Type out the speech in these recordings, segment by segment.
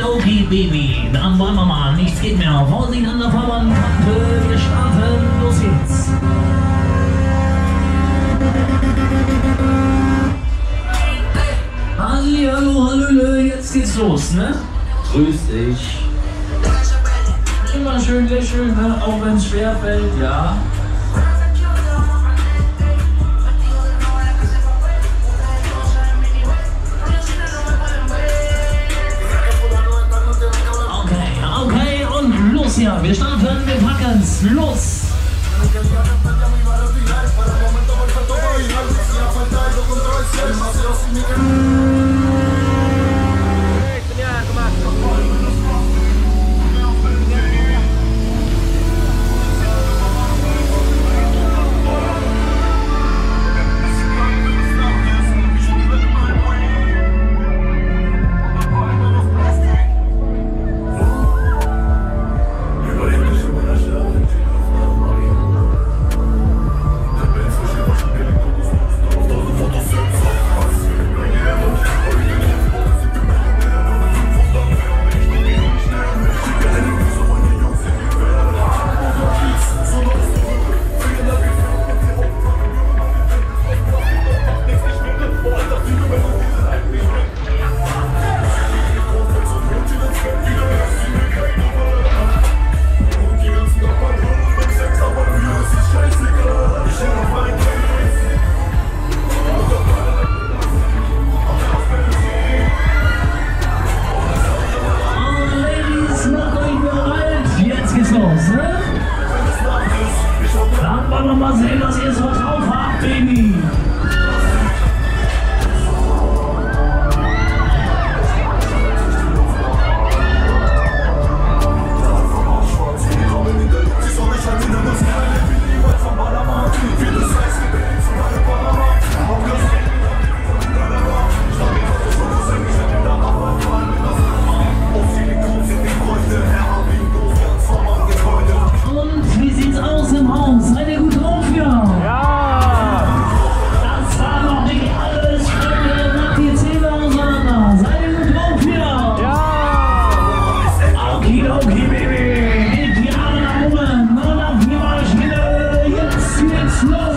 Okidoki, Baby. Dann wollen wir mal. Nichts geht mehr. Vorsicht an der Fahrbahnkante. Wir starten. Los geht's. Hallo, hallöle. Jetzt geht's los, ne? Grüß dich. Immer schön lächeln, ne? Auch wenn es schwerfällt, ja. Okay, und los hier. Wir starten, wir packen's. Los! Dann wollen wir mal sehen, was ihr so drauf habt, Baby. Und wie sieht's aus im Haus? Seid ihr gut drauf, ja? Ja! Das war noch nicht alles. Macht die Zähne auseinander. Seid ihr gut drauf, ja? Ja! Okidoki, Baby! Geht die Arme nach oben und auf die Maschine. Jetzt geht's los!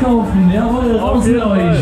einkaufen. Jawohl, raus mit euch.